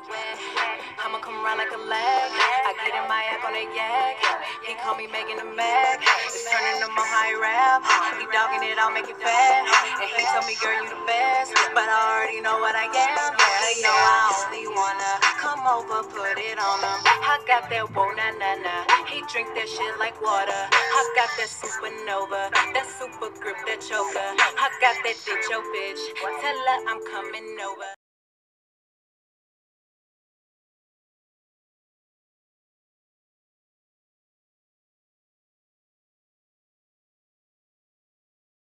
I'ma come around like a lag. I get in my act on that yak. He call me making a mag. It's turning to my high rap. He dogging it, I'll make it fat. And he told me, girl, you the best. But I already know what I am. Yeah, they know I only wanna come over, put it on him. I got that whoa, na na na. He drink that shit like water. I got that supernova, that super grip, that choker. I got that bitch, yo bitch. Tell her I'm coming over.